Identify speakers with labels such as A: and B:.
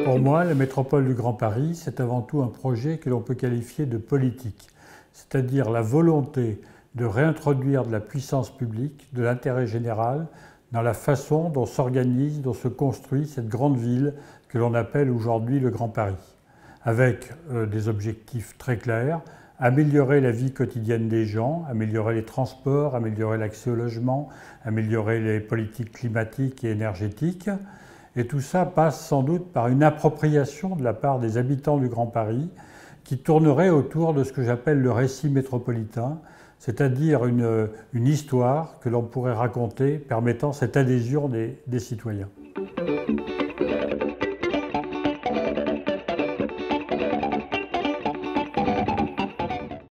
A: Pour moi, la métropole du Grand Paris, c'est avant tout un projet que l'on peut qualifier de politique, c'est-à-dire la volonté de réintroduire de la puissance publique, de l'intérêt général, dans la façon dont s'organise, dont se construit cette grande ville que l'on appelle aujourd'hui le Grand Paris, avec des objectifs très clairs: améliorer la vie quotidienne des gens, améliorer les transports, améliorer l'accès au logement, améliorer les politiques climatiques et énergétiques. Et tout ça passe sans doute par une appropriation de la part des habitants du Grand Paris qui tournerait autour de ce que j'appelle le récit métropolitain, c'est-à-dire une histoire que l'on pourrait raconter permettant cette adhésion des citoyens.